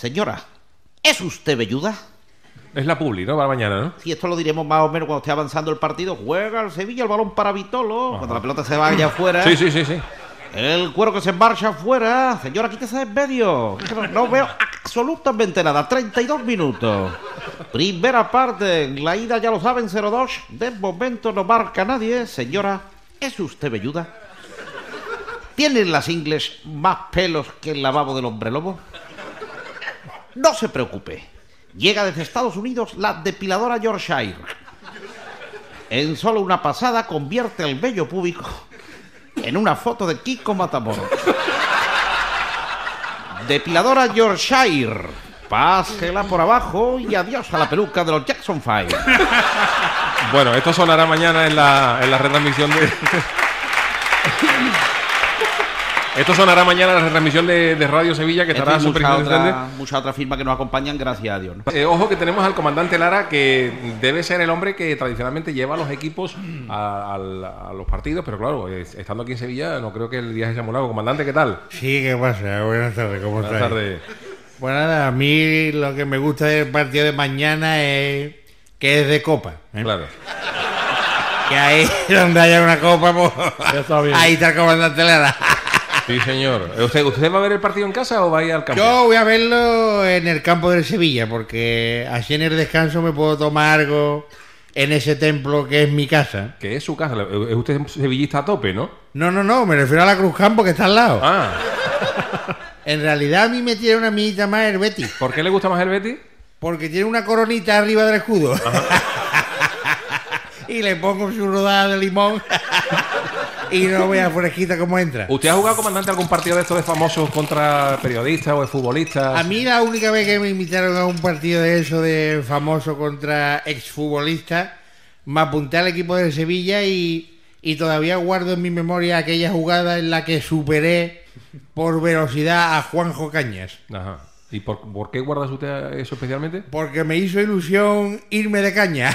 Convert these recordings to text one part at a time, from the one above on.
Señora, ¿es usted velluda? Es la publi, ¿no? Para mañana, ¿no? Sí, esto lo diremos más o menos cuando esté avanzando el partido. Juega el Sevilla, el balón para Vitolo. Cuando la pelota se vaya afuera. Sí. El cuero que se marcha afuera. Señora, quítese de en medio. No veo absolutamente nada. 32 minutos. Primera parte. La ida ya lo saben, 0-2. De momento no marca nadie. Señora, ¿es usted velluda? ¿Tienen las ingles más pelos que el lavabo del hombre lobo? No se preocupe. Llega desde Estados Unidos la depiladora Yorkshire. En solo una pasada convierte el vello púbico en una foto de Kiko Matamoros. Depiladora Yorkshire. Pásela por abajo y adiós a la peluca de los Jackson 5. Bueno, esto sonará mañana en la retransmisión de... Esto sonará mañana en la retransmisión de Radio Sevilla, que estará súper interesante. Muchas otras firmas que nos acompañan, gracias a Dios, ¿no? Ojo que tenemos al comandante Lara, que debe ser el hombre que tradicionalmente lleva a los equipos a los partidos, pero claro, estando aquí en Sevilla no creo que el viaje sea muy largo. Comandante, ¿qué tal? Sí, ¿qué pasa? Buenas tardes, ¿cómo estás? Buenas tardes. Bueno, nada, a mí lo que me gusta del partido de mañana es que es de copa, ¿eh? Claro. Que ahí donde haya una copa, pues ahí está el comandante Lara. Sí, señor. ¿Usted va a ver el partido en casa o va a ir al campo? Yo voy a verlo en el campo del Sevilla, porque así en el descanso me puedo tomar algo en ese templo que es mi casa. Que es su casa. Es usted sevillista a tope, ¿no? No, me refiero a la Cruz Campo, que está al lado. Ah. En realidad a mí me tiene una amiguita más el Betis. ¿Por qué le gusta más el Betis? Porque tiene una coronita arriba del escudo. Y le pongo su rodada de limón. Y no vea fresquita cómo entra. ¿Usted ha jugado, comandante, algún partido de estos de famosos contra periodistas o de futbolistas? A mí la única vez que me invitaron a un partido de eso de famoso contra exfutbolistas, me apunté al equipo de Sevilla y todavía guardo en mi memoria aquella jugada en la que superé por velocidad a Juanjo Cañas. Ajá. ¿Y por qué guardas usted eso especialmente? Porque me hizo ilusión irme de caña.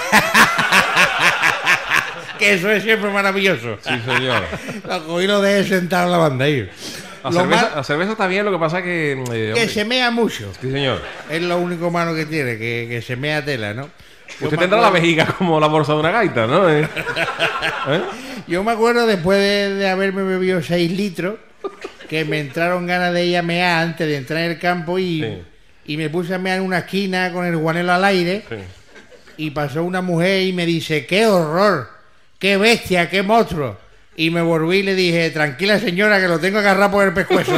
Que eso es siempre maravilloso. Sí, señor. Lo cogí, lo dejé sentado en la banda ahí. La cerveza está bien, lo que pasa que... que se mea mucho. Sí, señor. Es lo único malo que tiene, que se mea tela, ¿no? Usted tendrá la vejiga como la bolsa de una gaita, ¿no? ¿Eh? Yo me acuerdo después de haberme bebido 6 litros, que me entraron ganas de ir a mear antes de entrar en el campo y me puse a mear en una esquina con el guanelo al aire. Sí. Y pasó una mujer y me dice, ¡qué horror! ¡Qué bestia! ¡Qué monstruo! Y me volví y le dije, tranquila señora, que lo tengo agarrado por el pescuezo.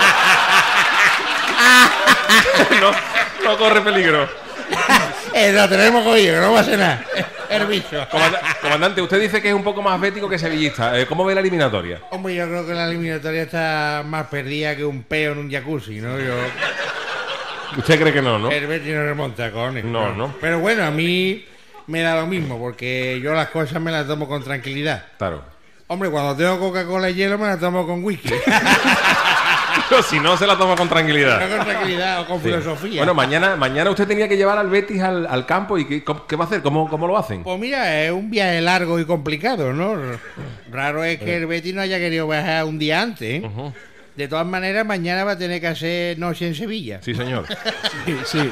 No corre peligro. Lo tenemos cogido, que no va a ser nada. El bicho. Comandante, usted dice que es un poco más bético que sevillista. ¿Cómo ve la eliminatoria? Hombre, yo creo que la eliminatoria está más perdida que un peo en un jacuzzi, ¿no? ¿Usted cree que no? El Betis no remonta, cojones. No. Pero bueno, a mí me da lo mismo, porque yo las cosas me las tomo con tranquilidad. Claro. Hombre, cuando tengo Coca-Cola y hielo me las tomo con whisky. Pero si no, se la toma con tranquilidad. No con tranquilidad o con filosofía. Bueno, mañana usted tenía que llevar al Betis al campo. ¿Y qué va a hacer? ¿Cómo lo hacen? Pues mira, es un viaje largo y complicado, ¿no? Raro es que el Betis no haya querido viajar un día antes, ¿eh? Uh-huh. De todas maneras, mañana va a tener que hacer noche en Sevilla. Sí, señor. Sí.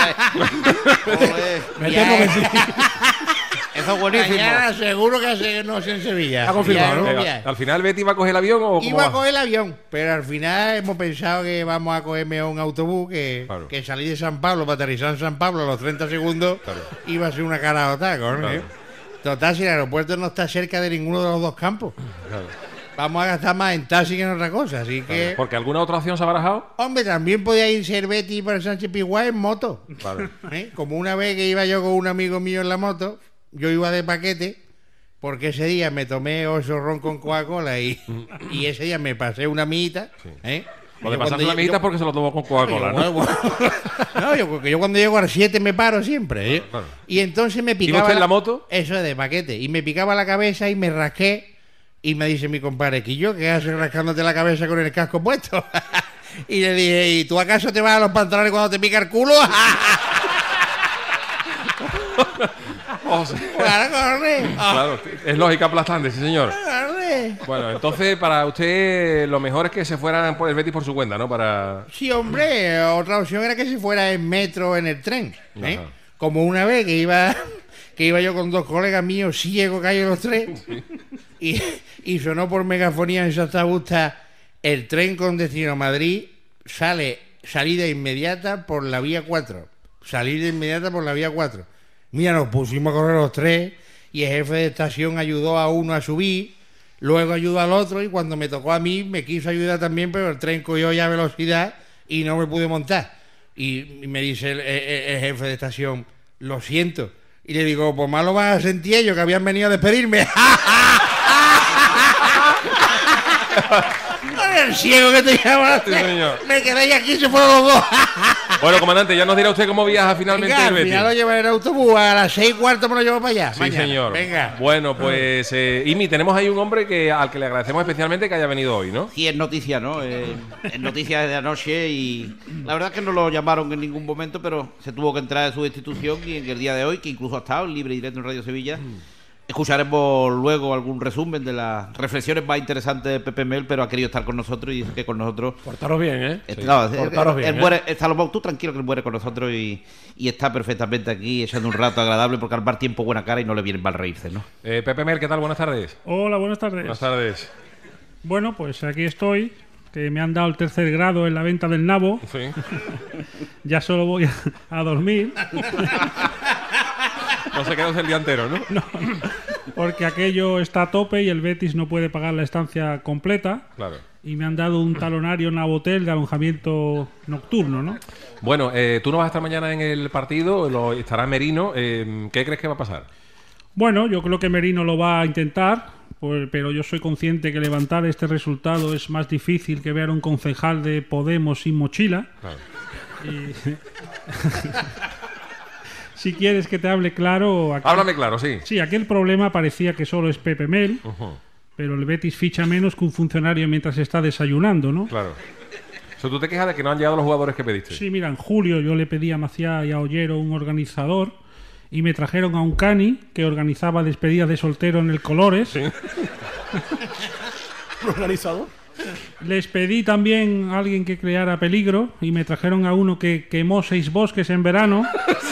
Me temo que sí. Eso es buenísimo. Mañana seguro que hace noche en Sevilla. Ha confirmado, ¿no? ¿Al final Betty va a coger el avión o cómo Iba a coger el avión, pero al final hemos pensado que vamos a cogerme un autobús que salí de San Pablo para aterrizar en San Pablo a los 30 segundos. Claro. Iba a ser una cara de otaco, ¿no? Claro. Total, si el aeropuerto no está cerca de ninguno de los dos campos. Claro. Vamos a gastar más en taxi que en otra cosa, así que... ¿Porque alguna otra opción se ha barajado? Hombre, también podía irse el Betis para Sánchez Pizjuán en moto. Vale. Como una vez que iba yo con un amigo mío en la moto, yo iba de paquete, porque ese día me tomé 8 ron con Coca-Cola y ese día me pasé una amiguita. Sí. Lo de pasarse una amiguita porque se lo tomó con Coca-Cola, ¿no? Yo cuando llego a las 7 me paro siempre, ¿eh? Claro. Y entonces me picaba... ¿Y usted en la moto? Eso es de paquete. Y me picaba la cabeza y me rasqué. Y me dice mi compadre, ¿Quillo, qué haces rascándote la cabeza con el casco puesto? Y le dije, ¿y tú acaso te vas a los pantalones cuando te pica el culo? Claro, es lógica aplastante, sí, señor. hombre. Bueno, entonces para usted lo mejor es que se fueran por el Betis por su cuenta, ¿no? Para... Sí, hombre, otra opción era que se fuera en metro o en el tren. Ajá. Como una vez que iba yo con 2 colegas míos ciegos, callos los 3, y sonó por megafonía en Santa Augusta: el tren con destino a Madrid salida inmediata por la vía 4. Salida inmediata por la vía 4. Mira, nos pusimos a correr los 3 y el jefe de estación ayudó a uno a subir, luego ayudó al otro, y cuando me tocó a mí me quiso ayudar también, pero el tren cogió ya velocidad y no me pude montar. Y me dice el jefe de estación: lo siento. Y le digo: pues más lo vas a sentir ellos, que habían venido a despedirme. El ciego que te llama. Sí, señor. Me quedé y aquí se fueron los 2. Bueno, comandante, ya nos dirá usted cómo viaja finalmente Venga, el al Betis. final lo llevaré en autobús, a las 6:15 me lo llevo para allá. Sí, mañana. señor. Venga. Bueno, pues, Imi, tenemos ahí un hombre al que le agradecemos especialmente que haya venido hoy, ¿no? Sí, es noticia, ¿no? Es noticia de anoche y la verdad es que no lo llamaron en ningún momento, pero se tuvo que entrar de su institución y en el día de hoy, que incluso ha estado en libre y directo en Radio Sevilla, escucharemos luego algún resumen de las reflexiones más interesantes de Pepe Mel, pero ha querido estar con nosotros y dice que con nosotros... Portaros bien, ¿eh? Portaros bien, Salomón, tú tranquilo que él muere con nosotros y está perfectamente aquí echando un rato agradable porque al mar tiempo buena cara y no le viene mal reírse, ¿no? Pepe Mel, ¿qué tal? Buenas tardes. Hola, buenas tardes. Buenas tardes. Bueno, pues aquí estoy, que me han dado el 3er grado en la venta del nabo. Sí. Ya solo voy a dormir. No se queda usted el día entero, ¿no? No, porque aquello está a tope y el Betis no puede pagar la estancia completa. Claro. Y me han dado un talonario Navotel de alojamiento nocturno, ¿no? Bueno, tú no vas a estar mañana en el partido, estará Merino. ¿Qué crees que va a pasar? Bueno, yo creo que Merino lo va a intentar, pero yo soy consciente que levantar este resultado es más difícil que ver a un concejal de Podemos sin mochila. Claro. Y... Si quieres que te hable claro... Háblame claro, sí. Sí, aquel problema parecía que solo es Pepe Mel, pero el Betis ficha menos que un funcionario mientras está desayunando, ¿no? Claro. O sea, tú te quejas de que no han llegado los jugadores que pediste. Sí, mira, en julio yo le pedí a Maciá y a Ollero un organizador y me trajeron a un cani que organizaba despedidas de soltero en el Colores. Sí. ¿Organizado? Les pedí también a alguien que creara peligro y me trajeron a uno que quemó 6 bosques en verano.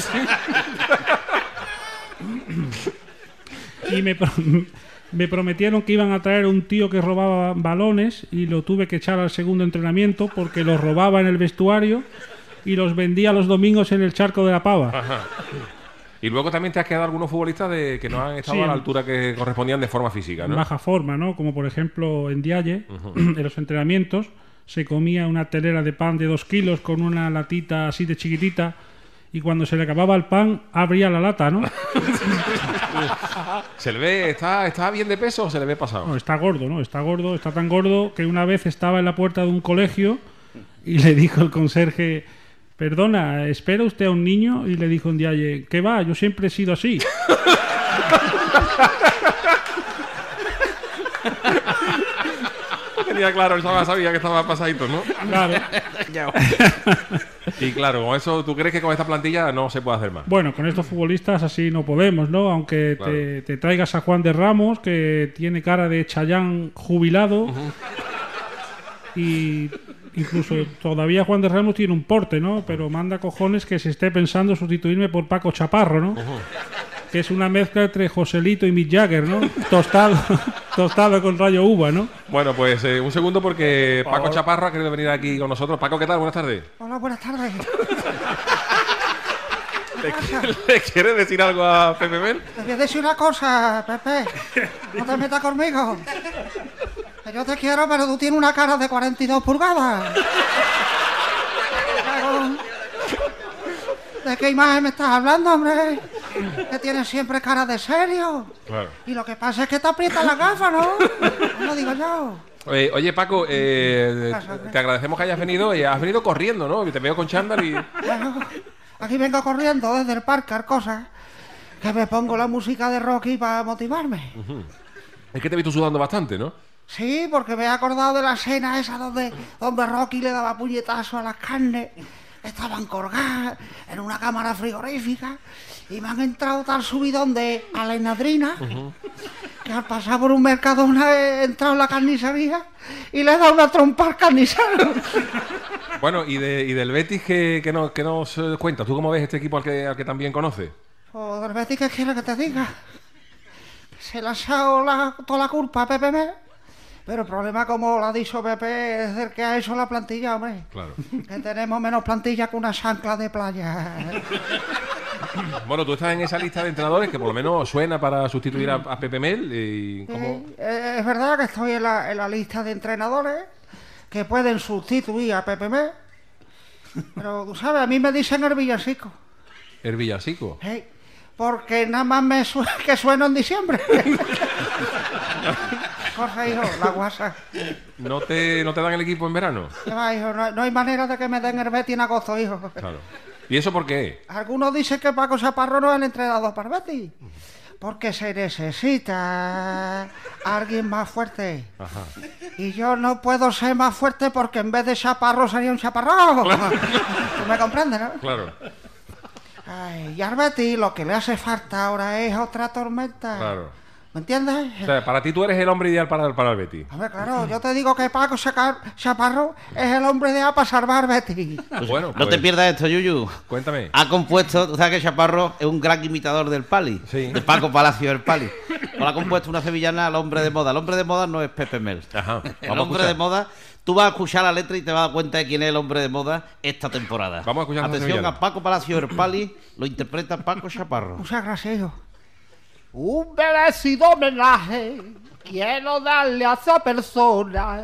Y me prometieron que iban a traer un tío que robaba balones y lo tuve que echar al segundo entrenamiento porque los robaba en el vestuario y los vendía los domingos en el Charco de la Pava. Ajá. Y luego también te has quedado algunos futbolistas que no han estado Sí, a la altura que correspondían de forma física, En ¿no? baja forma, ¿no? Como por ejemplo en Dialle, en los entrenamientos, se comía una telera de pan de 2 kilos con una latita así de chiquitita y cuando se le acababa el pan abría la lata, ¿no? ¿Se le ve, está bien de peso o se le ve pasado? No, está gordo, ¿no? Está tan gordo que una vez estaba en la puerta de un colegio y le dijo el conserje: perdona, ¿espera usted a un niño? Y le dijo un día: ¿qué va? Yo siempre he sido así. Tenía claro, sabía que estaba pasadito, ¿no? Claro. Y claro, con eso, ¿tú crees que con esta plantilla no se puede hacer más? Bueno, con estos futbolistas así no podemos, ¿no? Aunque Claro. te traigas a Juan de Ramos, que tiene cara de Chayán jubilado. Y incluso todavía Juan de Ramos tiene un porte, ¿no? Pero manda cojones que se esté pensando sustituirme por Paco Chaparro, ¿no? Que es una mezcla entre Joselito y Mick Jagger, ¿no? Tostado con rayo uva, ¿no? Bueno, pues un segundo porque Paco Chaparro ha querido venir aquí con nosotros. Paco, ¿qué tal? Buenas tardes. Hola, buenas tardes. ¿Le quieres decir algo a Pepe Mel? Te voy a decir una cosa, Pepe. No te metas conmigo. Que yo te quiero, pero tú tienes una cara de 42 pulgadas. Pero, ¿de qué imagen me estás hablando, hombre? Que tienes siempre cara de serio. Claro. Y lo que pasa es que te aprietan las gafas, ¿no? No lo digo yo. Oye, Paco, te agradecemos que hayas venido. Y has venido corriendo, ¿no? Te veo con chándal y... Bueno, aquí vengo corriendo desde el parque, Arcosa, que me pongo la música de Rocky para motivarme. Es que te he visto sudando bastante, ¿no? Sí, porque me he acordado de la escena esa donde Rocky le daba puñetazo a las carnes. Estaban colgadas en una cámara frigorífica y me han entrado tal subidón de alenadrina que al pasar por un Mercadona he entrado en la carnicería y le he dado una trompa al carnicero. Bueno, y del Betis, ¿qué nos cuentas? ¿Tú cómo ves este equipo al que también conoces? O del Betis, ¿qué quieres que te diga? Se le ha echado toda la culpa a Pepe Mel. Pero el problema, como lo ha dicho Pepe, es el que ha hecho la plantilla, hombre. Claro. Que tenemos menos plantilla que una chancla de playa. Bueno, tú estás en esa lista de entrenadores que por lo menos suena para sustituir a Pepe Mel. Y ¿cómo? Es verdad que estoy en la lista de entrenadores que pueden sustituir a Pepe Mel. Pero tú sabes, a mí me dicen el villancico. El Villacico. Porque nada más que sueno en diciembre. Cosa, hijo, la guasa. ¿No te dan el equipo en verano? ¿Qué va, hijo? No hay manera de que me den el Betis en agosto, hijo. Claro. ¿Y eso por qué? Algunos dicen que Paco Chaparro no es el entrenador para el Betis. Porque se necesita alguien más fuerte. Ajá. Y yo no puedo ser más fuerte porque en vez de Chaparro sería un chaparrón. Claro. ¿Tú me comprendes, no? Claro, Ay, y al Betis lo que le hace falta ahora es otra tormenta. claro. ¿Me entiendes? O sea, para ti tú eres el hombre ideal para el Betis. A ver, claro, yo te digo que Paco Chaparro es el hombre de A para salvar Betis. Bueno, No te pues, pierdas esto, Yuyu. cuéntame. Ha compuesto, tú sabes que Chaparro es un gran imitador del Pali, Sí. de Paco Palacio del Pali. Pues ha compuesto una sevillana al hombre de moda. El hombre de moda no es Pepe Mel. Ajá. El Vamos a hombre de escuchar. moda, tú vas a escuchar la letra y te vas a dar cuenta de quién es el hombre de moda esta temporada. Vamos a escuchar esta Atención sevillana. a Paco Palacio del Pali, lo interpreta Paco Chaparro. Muchas gracias, hijo. Un merecido homenaje quiero darle a esa persona.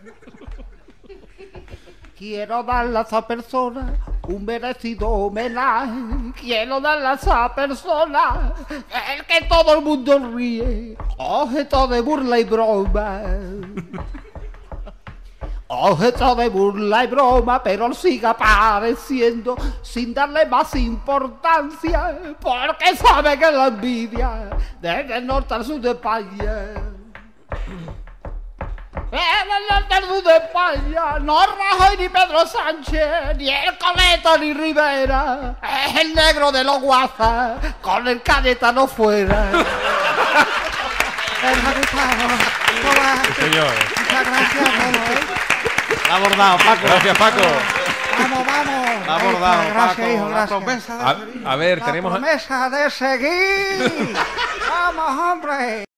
Quiero darle a esa persona un merecido homenaje. Quiero darle a esa persona el que todo el mundo ríe, objeto de burla y broma. Objeto de burla y broma, pero él sigue apareciendo sin darle más importancia, porque sabe que la envidia desde el norte al sur de España. Desde el norte al sur de España, no Rajoy ni Pedro Sánchez, ni el Coleta ni Rivera, es el negro de los guazas, con el Cayetano fuera. Señor. Muchas gracias a todos, Ha abordado, Paco. Gracias, Paco. Vamos. Ha abordado, Gracias, Paco. hijo, La gracias. promesa de A ver, La tenemos... promesa de seguir. Vamos, hombre.